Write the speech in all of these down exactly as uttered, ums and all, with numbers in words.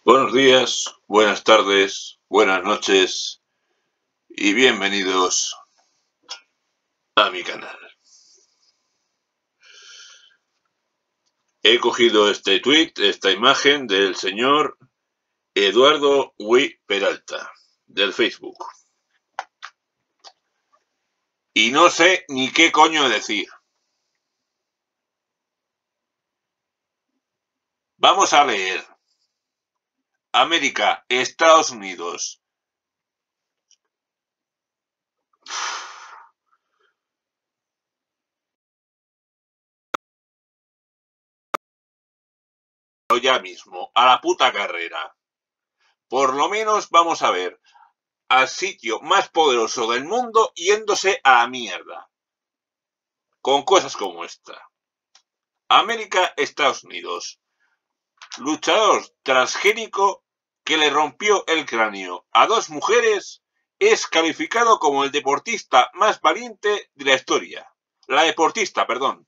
Buenos días, buenas tardes, buenas noches y bienvenidos a mi canal. He cogido este tweet, esta imagen del señor Eduardo Wi Peralta, del Facebook. Y no sé ni qué coño decir. Vamos a leer. América, Estados Unidos. Ya mismo, a la puta carrera. Por lo menos vamos a ver al sitio más poderoso del mundo yéndose a la mierda. Con cosas como esta. América, Estados Unidos. Luchador transgénico que le rompió el cráneo a dos mujeres es calificado como el deportista más valiente de la historia. La deportista, perdón.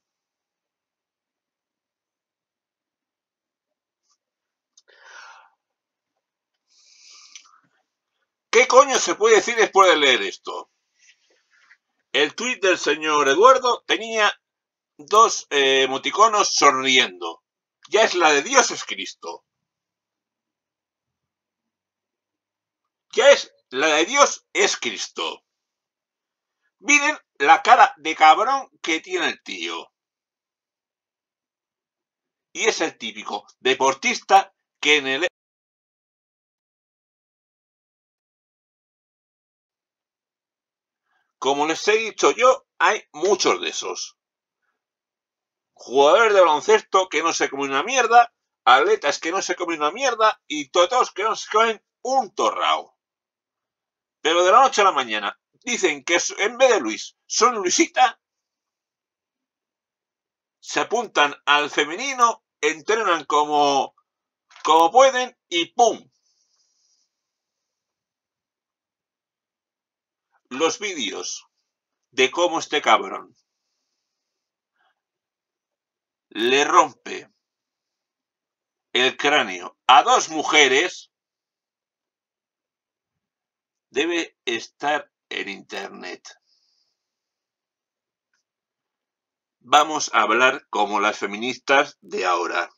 ¿Qué coño se puede decir después de leer esto? El tuit del señor Eduardo tenía dos eh, emoticonos sonriendo. Ya es la de Dios es Cristo. Ya es la de Dios es Cristo. Miren la cara de cabrón que tiene el tío. Y es el típico deportista que en el... Como les he dicho yo, hay muchos de esos. Jugadores de baloncesto que no se comen una mierda, atletas que no se comen una mierda y todos que no se comen un torrao. Pero de la noche a la mañana dicen que en vez de Luis son Luisita, se apuntan al femenino, entrenan como, como pueden y ¡pum! Los vídeos de cómo este cabrón le rompe el cráneo a dos mujeres debe estar en internet. Vamos a hablar como las feministas de ahora.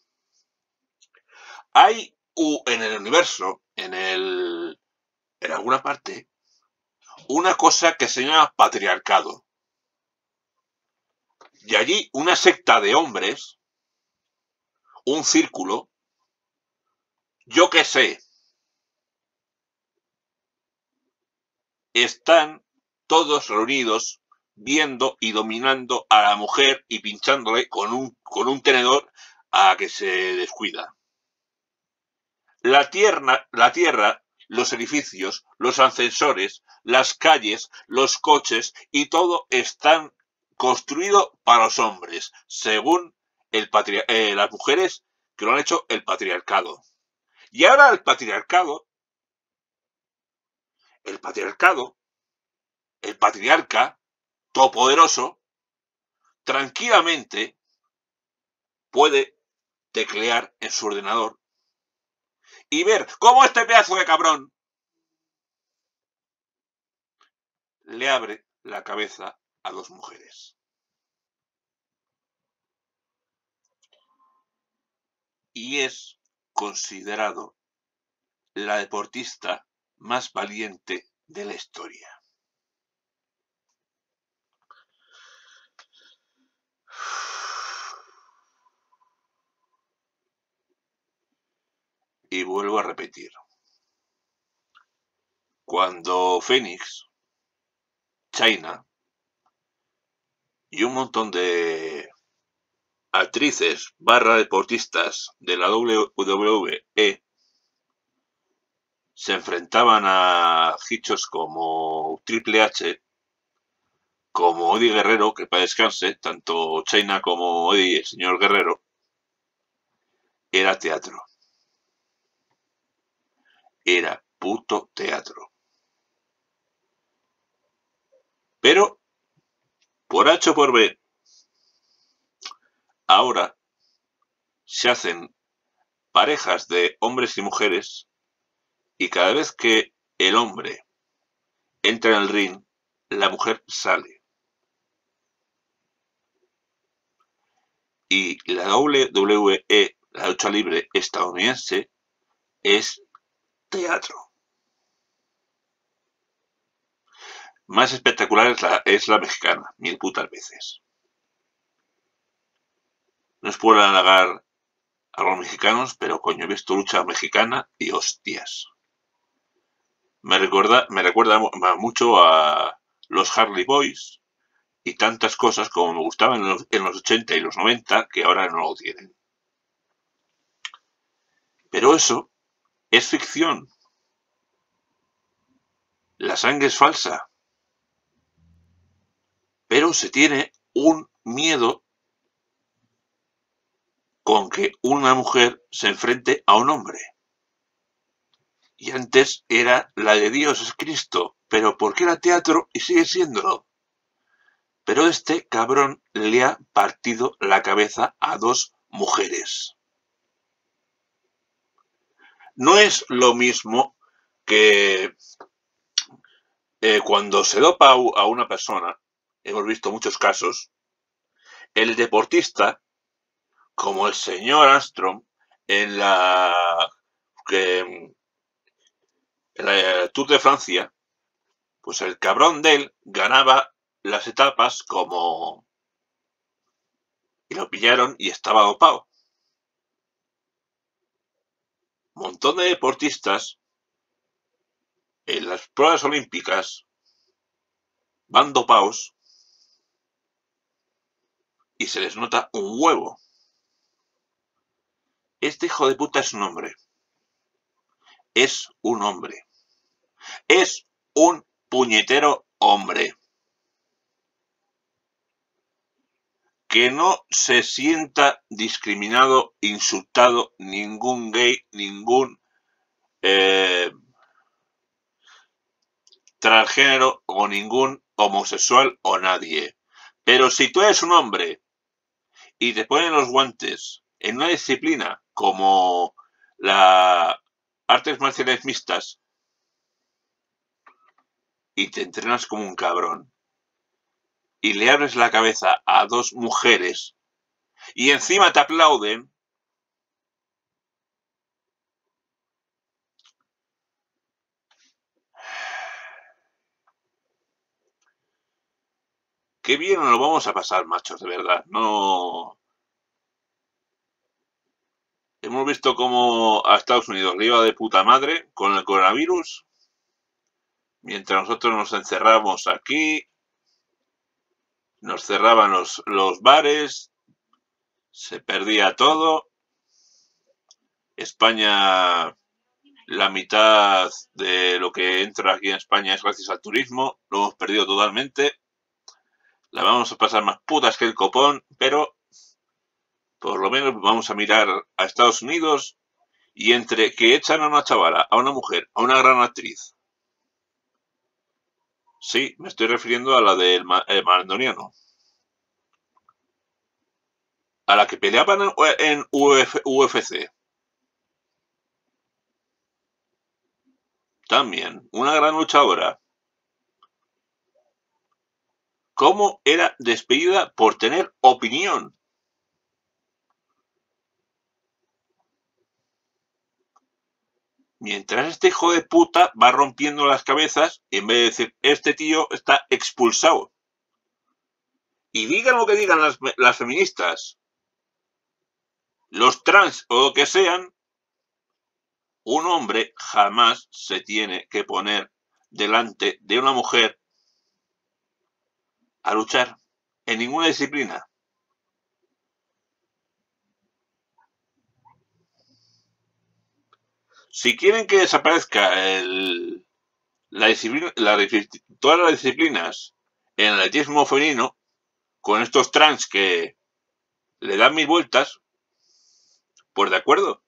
Hay en el universo, en el, en alguna parte, una cosa que se llama patriarcado. Y allí una secta de hombres, un círculo, yo qué sé, están todos reunidos viendo y dominando a la mujer y pinchándole con un, con un tenedor a que se descuida. La tierra, la tierra, los edificios, los ascensores, las calles, los coches y todo están construido para los hombres, según el patri- eh, las mujeres que lo han hecho el patriarcado. Y ahora el patriarcado, el patriarcado, el patriarca, todopoderoso, tranquilamente puede teclear en su ordenador y ver cómo este pedazo de cabrón le abre la cabeza a dos mujeres. Y es considerado la deportista más valiente de la historia. Y vuelvo a repetir. Cuando Phoenix, China y un montón de actrices barra deportistas de la W W E se enfrentaban a hichos como Triple H, como Eddie Guerrero, que para descanse, tanto China como Eddie, el señor Guerrero, era teatro. Era puto teatro. Pero, por H o por B, ahora se hacen parejas de hombres y mujeres, y cada vez que el hombre entra en el ring, la mujer sale. Y la doble u doble u e, la lucha libre estadounidense, es teatro. Más espectacular es la, es la mexicana, mil putas veces. No es por halagar a los mexicanos, pero coño, he visto lucha mexicana y hostias. Me recuerda, me recuerda mucho a los Harley Boys y tantas cosas como me gustaban en los, en los ochenta y los noventa que ahora no lo tienen. Pero eso es ficción. La sangre es falsa. Pero se tiene un miedo con que una mujer se enfrente a un hombre. Y antes era la de Dios es Cristo, pero porque era teatro y sigue siéndolo. Pero este cabrón le ha partido la cabeza a dos mujeres. No es lo mismo que eh, cuando se dopa a una persona, hemos visto muchos casos, el deportista, como el señor Armstrong, en la, que, en la Tour de Francia, pues el cabrón de él ganaba las etapas como... y lo pillaron y estaba dopado. Un montón de deportistas en las pruebas olímpicas van dopados y se les nota un huevo. Este hijo de puta es un hombre. Es un hombre. Es un puñetero hombre. Que no se sienta discriminado, insultado ningún gay, ningún eh, transgénero o ningún homosexual o nadie. Pero si tú eres un hombre y te ponen los guantes en una disciplina como las artes marciales mixtas y te entrenas como un cabrón y le abres la cabeza a dos mujeres y encima te aplauden, qué bien nos lo vamos a pasar, machos, de verdad. No... Hemos visto cómo a Estados Unidos le iba de puta madre con el coronavirus, mientras nosotros nos encerramos aquí, nos cerraban los, los bares, se perdía todo. España, la mitad de lo que entra aquí en España es gracias al turismo, lo hemos perdido totalmente. La vamos a pasar más putas que el copón, pero por lo menos vamos a mirar a Estados Unidos y entre que echan a una chavala, a una mujer, a una gran actriz. Sí, me estoy refiriendo a la del Mandoniano. A la que peleaban en U F C. También, una gran luchadora. ¿Cómo era despedida por tener opinión? Mientras este hijo de puta va rompiendo las cabezas, en vez de decir, este tío está expulsado. Y digan lo que digan las, las feministas, los trans o lo que sean, un hombre jamás se tiene que poner delante de una mujer a luchar en ninguna disciplina. Si quieren que desaparezca el, la disciplina, la, todas las disciplinas en el atletismo femenino, con estos trans que le dan mil vueltas, pues de acuerdo.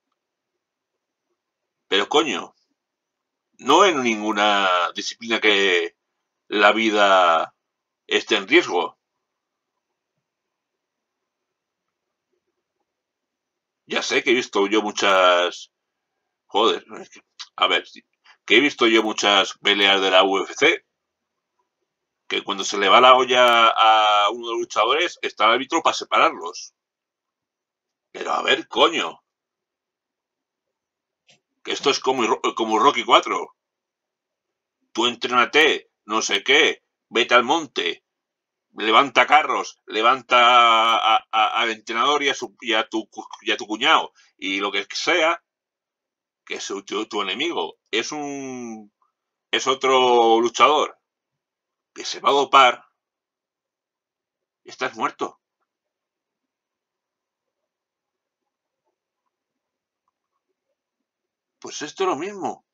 Pero coño, no en ninguna disciplina que la vida esté en riesgo. Ya sé que he visto yo muchas... Joder, es que- a ver, que he visto yo muchas peleas de la U F C, que cuando se le va la olla a uno de los luchadores, está el árbitro para separarlos. Pero a ver, coño, que esto es como, como Rocky cuatro. Tú entrénate, no sé qué, vete al monte, levanta carros, levanta a, a, al entrenador y a, su, y, a tu, y a tu cuñado, y lo que sea, que es tu, tu enemigo es un es otro luchador que se va a dopar, estás muerto. Pues esto es lo mismo.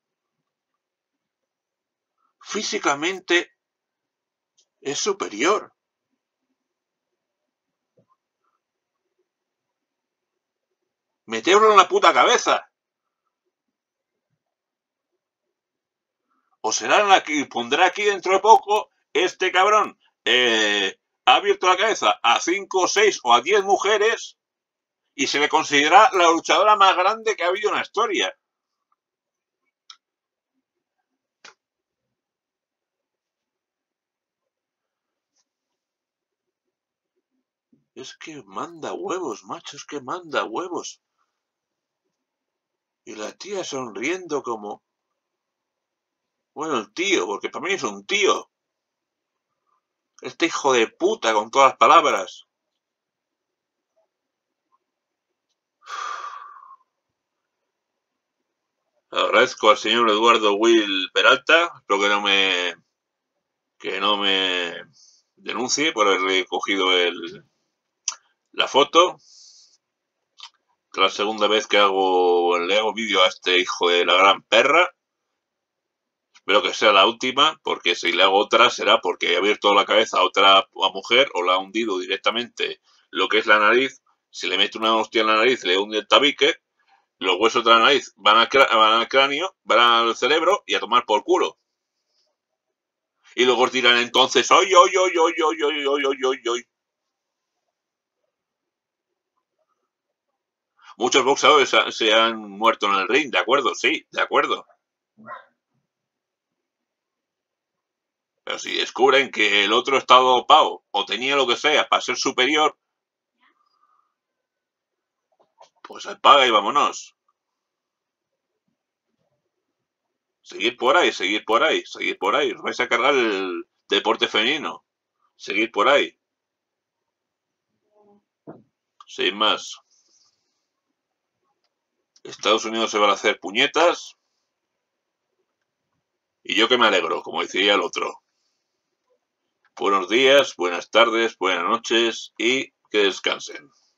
Físicamente es superior. Meterlo en la puta cabeza. O será la que pondrá aquí dentro de poco este cabrón. Eh, ha abierto la cabeza a cinco, seis o a diez mujeres y se le considera la luchadora más grande que ha habido en la historia. Es que manda huevos, macho, es que manda huevos. Y la tía sonriendo como... Bueno, el tío, porque para mí es un tío. Este hijo de puta con todas las palabras. Agradezco al señor Eduardo Will Peralta. Espero que no me que no me denuncie por haberle cogido el, la foto. Es la segunda vez que hago le hago vídeo a este hijo de la gran perra. Espero que sea la última, porque si le hago otra será porque he abierto la cabeza a otra mujer o la ha hundido directamente lo que es la nariz. Si le meto una hostia en la nariz, le hunde el tabique, los huesos de la nariz van al, van al cráneo, van al cerebro y a tomar por culo. Y luego dirán entonces, ¡oy, oy, oy, oy, oy, oy, oy, oy, oy, oy! Muchos boxeadores se han muerto en el ring, de acuerdo, sí, de acuerdo. Pero si descubren que el otro estaba dopado o tenía lo que sea para ser superior, pues apaga y vámonos. Seguid por ahí, seguid por ahí, seguid por ahí. Os vais a cargar el deporte femenino. Seguid por ahí. Sin más. Estados Unidos se van a hacer puñetas. Y yo que me alegro, como decía el otro. Buenos días, buenas tardes, buenas noches y que descansen.